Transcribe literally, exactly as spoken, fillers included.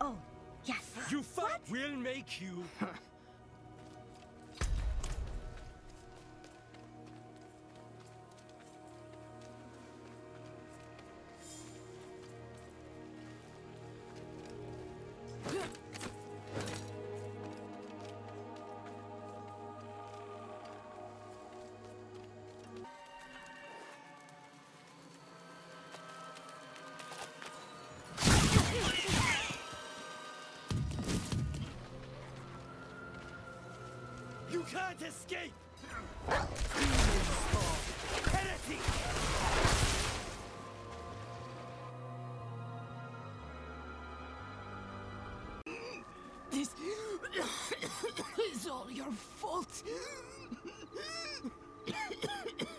Oh, yes. You fight. What? We'll make you. You can't escape! Heretic! This is all your fault.